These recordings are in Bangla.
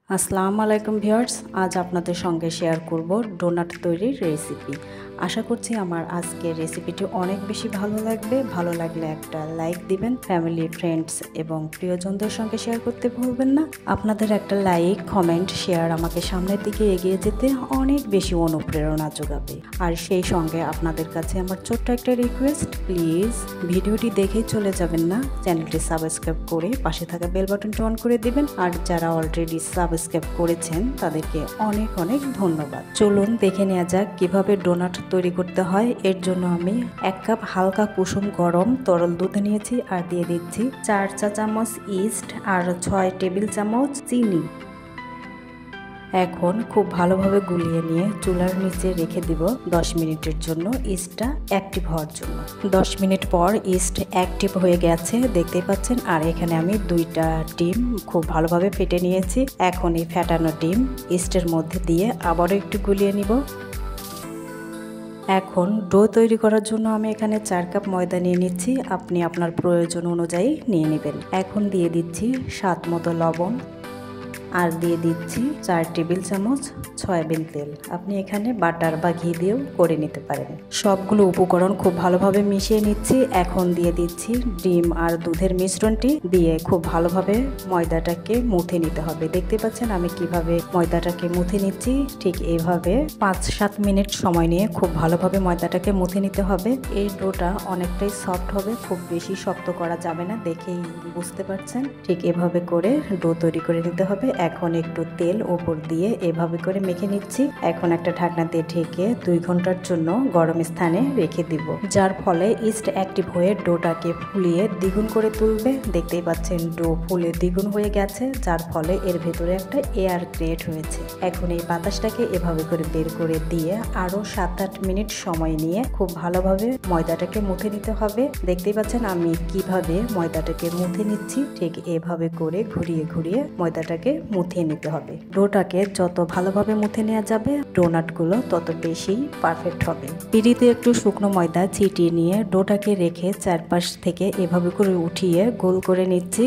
আসসালামু আলাইকুম ভিউয়ার্স, আজ আপনাদের সঙ্গে শেয়ার করব ডোনাট তৈরির রেসিপি। আশা করছি আমার আজকের রেসিপিটি অনেক বেশি ভালো লাগবে। ভালো লাগলে একটা লাইক দিবেন, ফ্যামিলি, ফ্রেন্ডস এবং প্রিয়জনদের সঙ্গে শেয়ার করতে ভুলবেন না। আপনাদের একটা লাইক, কমেন্ট, শেয়ার আমাকে সামনের দিকে এগিয়ে যেতে অনেক বেশি অনুপ্রেরণা যোগাবে। আর সেই সঙ্গে আপনাদের কাছে আমার ছোট্ট একটা রিকোয়েস্ট, প্লিজ ভিডিওটি দেখেই চলে যাবেন না, চ্যানেলটি সাবস্ক্রাইব করে পাশে থাকা বেল বাটনটি অন করে দিবেন। আর যারা অলরেডি সাবস্ক্রাইব করেছেন তাদেরকে অনেক অনেক ধন্যবাদ। চলুন দেখে নেওয়া যাক কিভাবে ডোনাট তৈরি করতে হয়। এর জন্য আমি 1 কাপ হালকা কুসুম গরম তরল দুধ নিয়েছি আর দিয়ে দিচ্ছি 4 চা চামচ ইস্ট আর 6 টেবিল চামচ চিনি। এখন খুব ভালোভাবে গুলিয়ে নিয়ে চুলার নিচে রেখে দিব 10 মিনিটের জন্য ইস্টটা অ্যাক্টিভ হওয়ার জন্য। 10 মিনিট পর ইস্ট অ্যাক্টিভ হয়ে গেছে, দেখতেই পাচ্ছেন। আর এখানে আমি 2টা ডিম খুব ভালোভাবে ফেটে নিয়েছি। এখন এই ফেটানো ডিম ইস্টের মধ্যে দিয়ে আবারও একটু গুলিয়ে নিব। এখন ডো তৈরি করার জন্য আমি এখানে 4 কাপ ময়দা নিয়ে নিচ্ছি। আপনি আপনার প্রয়োজন অনুযায়ী নিয়ে নেবেন। এখন দিয়ে দিচ্ছি স্বাদ মতো লবণ আর দিয়ে দিচ্ছি 4 টেবিল চামচ সয়াবিন তেল। আপনি এখানে বাটার বা ঘি দিয়েও করে নিতে পারেন। সবগুলো উপকরণ খুব ভালোভাবে মিশিয়ে নিচ্ছি। এখন দিয়ে দিচ্ছি ডিম আর দুধের মিশ্রণটি দিয়ে খুব ভালোভাবে ময়দাটাকে মুথে নিতে হবে। দেখতে পাচ্ছেন আমি কিভাবে ময়দাটাকে মুথে নিচ্ছি। ঠিক এইভাবে 5-7 মিনিট সময় নিয়ে খুব ভালোভাবে ময়দাটাকে মুথে নিতে হবে। এই ডোটা অনেকটাই সফট হবে, খুব বেশি শক্ত করা যাবে না, দেখেই বুঝতে পারছেন। ঠিক এভাবে করে ডো তৈরি করে নিতে হবে। এখন একটু তেল উপর দিয়ে এভাবে করে মেখে নিচ্ছি। এখন একটা ঢাকনা দিয়ে ঢেকে 2 ঘন্টার জন্য গরম স্থানে রেখে দিব, যার ফলে ইস্ট অ্যাক্টিভ হয়ে ডোটাকে ফুলিয়ে দ্বিগুণ করে তুলবে। দেখতেই পাচ্ছেন ডো ফুলে দ্বিগুণ হয়ে গেছে, যার ফলে এর ভেতরে একটা এয়ার ক্রিয়েট হয়েছে। এখন এই বাতাসটাকে এভাবে করে বের করে দিয়ে আরো 7-8 মিনিট সময় নিয়ে খুব ভালোভাবে ময়দাটাকে মুথে নিতে হবে। দেখতেই পাচ্ছেন আমি কিভাবে ময়দাটাকে মুথে নিচ্ছি। ঠিক এভাবে করে ঘুরিয়ে ঘুরিয়ে ময়দাটাকে মুথিয়ে নিতে হবে। ডোটাকে যত ভালোভাবে মুথে নেওয়া যাবে ডোনাটগুলো তত বেশি পারফেক্ট হবে। পিঁড়িতে একটু শুকনো ময়দা ছিটিয়ে নিয়ে ডোটাকে রেখে চারপাশ থেকে এভাবে করে উঠিয়ে গোল করে নিচ্ছি।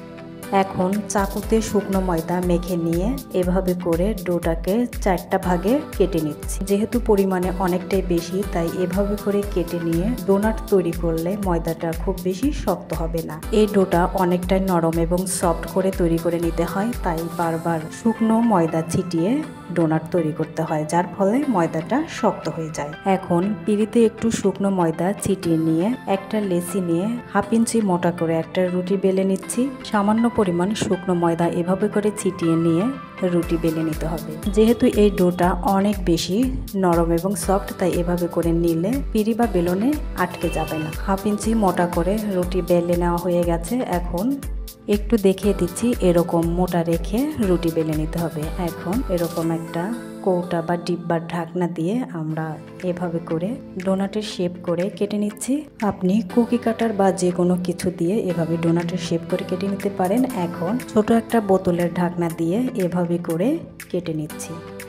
এখন চাকুতে শুকনো ময়দা মেখে নিয়ে এভাবে করে ডোটাকে 4টা ভাগে কেটে নিচ্ছি। যেহেতু পরিমাণে অনেকটাই বেশি, তাই এভাবে করে কেটে নিয়ে ডোনাট তৈরি করলে ময়দাটা খুব বেশি শক্ত হবে না। এই ডোটা অনেকটাই নরম এবং সফট করে তৈরি করে নিতে হয়, তাই বারবার শুকনো ময়দা ছিটিয়ে ডোনাট তৈরি করতে হয়, যার ফলে ময়দাটা শক্ত হয়ে যায়। এখন পিঁড়িতে একটু শুকনো ময়দা ছিটিয়ে নিয়ে একটা লেচি নিয়ে 1/2 ইঞ্চি মোটা করে একটা রুটি বেলে নিচ্ছি। সামান্য পরিমাণ শুকনো ময়দা এভাবে করে ছিটিয়ে নিয়ে রুটি বেলে নিতে হবে। যেহেতু এই ডোটা অনেক বেশি নরম এবং সফট, তাই এভাবে করে নিলে পিঁড়ি বা বেলনে আটকে যাবে না। 1/2 ইঞ্চি মোটা করে রুটি বেলে নেওয়া হয়ে গেছে। এখন একটু দেখিয়ে দিচ্ছি, এরকম মোটা রেখে রুটি বেলে নিতে হবে। এখন এরকম একটা কৌটা বা ডিব্বার ঢাকনা দিয়ে আমরা এভাবে করে ডোনাটের শেপ করে কেটে নিচ্ছি। আপনি কুকি কাটার বা যে কোনো কিছু দিয়ে এভাবে ডোনাটের শেপ করে কেটে নিতে পারেন। এখন ছোট একটা বোতলের ঢাকনা দিয়ে এভাবে করে কেটে নিচ্ছি।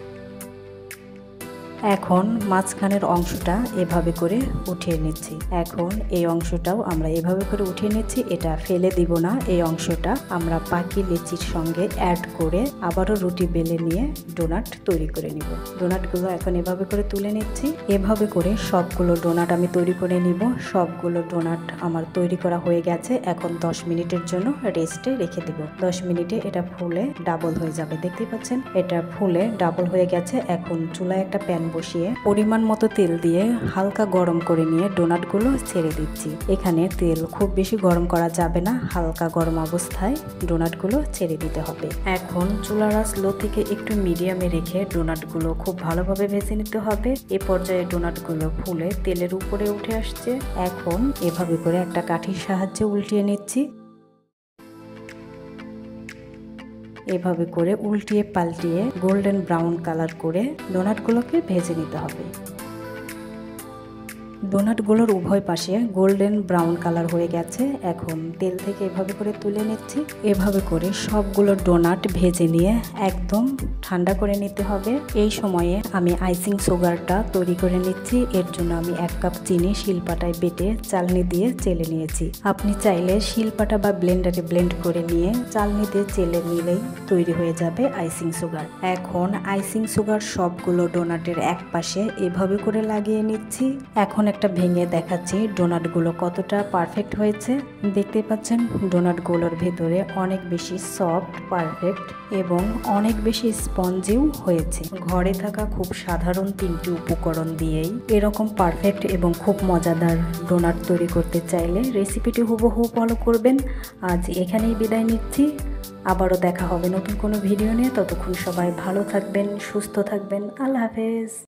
এখন মাঝখানের অংশটা এভাবে করে উঠিয়ে নিচ্ছি। এখন এই অংশটাও আমরা এভাবে করে উঠিয়ে নিচ্ছি। এটা ফেলে দিব না, এই অংশটা আমরা বাকি লেচির সঙ্গে অ্যাড করে আবারও রুটি বেলে নিয়ে ডোনাট তৈরি করে নিব। ডোনাটগুলো এখন এভাবে করে তুলে নিচ্ছি। এভাবে করে সবগুলো ডোনাট আমি তৈরি করে নিব। সবগুলো ডোনাট আমার তৈরি করা হয়ে গেছে। এখন 10 মিনিটের জন্য রেস্টে রেখে দিব। 10 মিনিটে এটা ফুলে ডাবল হয়ে যাবে। দেখতেই পাচ্ছেন এটা ফুলে ডাবল হয়ে গেছে। এখন চুলায় একটা প্যান বসিয়ে পরিমাণ মতো তেল দিয়ে হালকা গরম করে নিয়ে ডোনাটগুলো ছেড়ে দিচ্ছি। এখানে তেল খুব বেশি গরম করা যাবে না, হালকা গরম অবস্থায় ডোনাটগুলো ছেড়ে দিতে হবে। এখন চুলার আঁচ লো থেকে একটু মিডিয়ামে রেখে ডোনাটগুলো খুব ভালোভাবে ভেজে নিতে হবে। এ পর্যায়ে ডোনাটগুলো ফুলে তেলের উপরে উঠে আসছে। এখন এভাবে করে একটা কাঠির সাহায্যে উল্টিয়ে নিচ্ছি। এভাবে করে উল্টিয়ে পাল্টিয়ে গোল্ডেন ব্রাউন কালার করে ডোনাটগুলোকে ভেজে নিতে হবে। ডোনাটগুলোর উভয় পাশে গোল্ডেন ব্রাউন কালার হয়ে গেছে। এখন তেল থেকে এভাবে করে তুলে নিচ্ছি। এভাবে করে সবগুলো ডোনাট ভেজে নিয়ে একদম ঠান্ডা করে নিতে হবে। এই সময়ে আমি আইসিং সুগারটা তৈরি করে নিচ্ছি। এর জন্য আমি 1 কাপ চিনি শিলপাটায় বেটে চালনি দিয়ে চেলে নিয়েছি। আপনি চাইলে শিলপাটা বা ব্লেন্ডারে ব্লেন্ড করে নিয়ে চালনি দিয়ে চেলে নিলেই তৈরি হয়ে যাবে আইসিং সুগার। এখন আইসিং সুগার সবগুলো ডোনাটের এক পাশে এভাবে করে লাগিয়ে নিচ্ছি। এখন একটা ভেঙে দেখাচ্ছি ডোনাটগুলো কতটা পারফেক্ট হয়েছে। দেখতে পাচ্ছেন ডোনাটগুলোর ভেতরে অনেক বেশি সফট, পারফেক্ট এবং অনেক বেশি স্পঞ্জিও হয়েছে। ঘরে থাকা খুব সাধারণ 3টি উপকরণ দিয়েই এরকম পারফেক্ট এবং খুব মজাদার ডোনাট তৈরি করতে চাইলে রেসিপিটি হুবহু ফলো করবেন। আজ এখানেই বিদায় নিচ্ছি। আবারও দেখা হবে নতুন কোনো ভিডিও নিয়ে। ততক্ষণ সবাই ভালো থাকবেন, সুস্থ থাকবেন। আল্লাহ হাফেজ।